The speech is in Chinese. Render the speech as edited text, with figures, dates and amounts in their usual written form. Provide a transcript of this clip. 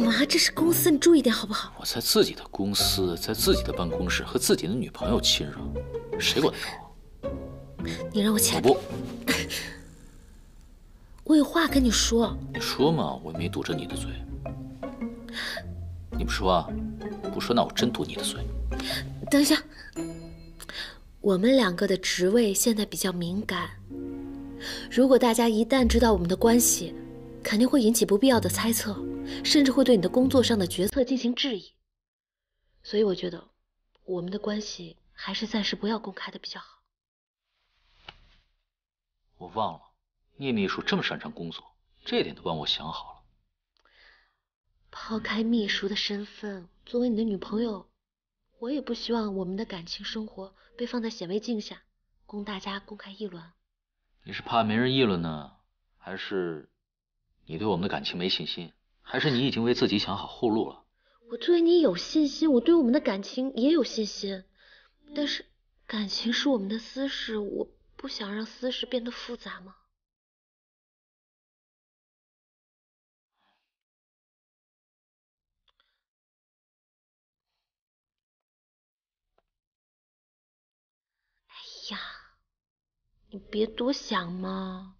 嘛？这是公司，你注意点好不好？ 我在自己的公司，在自己的办公室和自己的女朋友亲热，谁管得着啊？ 你让我起来！ 我不， 我有话跟你说。 你说嘛，我也没堵着你的嘴。你不说啊？不说，那我真堵你的嘴。 等一下，我们两个的职位现在比较敏感，如果大家一旦知道我们的关系，肯定会引起不必要的猜测，甚至会对你的工作上的决策进行质疑。所以我觉得，我们的关系还是暂时不要公开的比较好。 我忘了，聂秘书这么擅长工作，这点都帮我想好了。 抛开秘书的身份，作为你的女朋友，我也不希望我们的感情生活被放在显微镜下，供大家公开议论。 你是怕没人议论呢，还是你对我们的感情没信心，还是你已经为自己想好后路了？ 我对你有信心，我对我们的感情也有信心，但是感情是我们的私事，我不想让私事变得复杂吗？哎呀，你别多想嘛。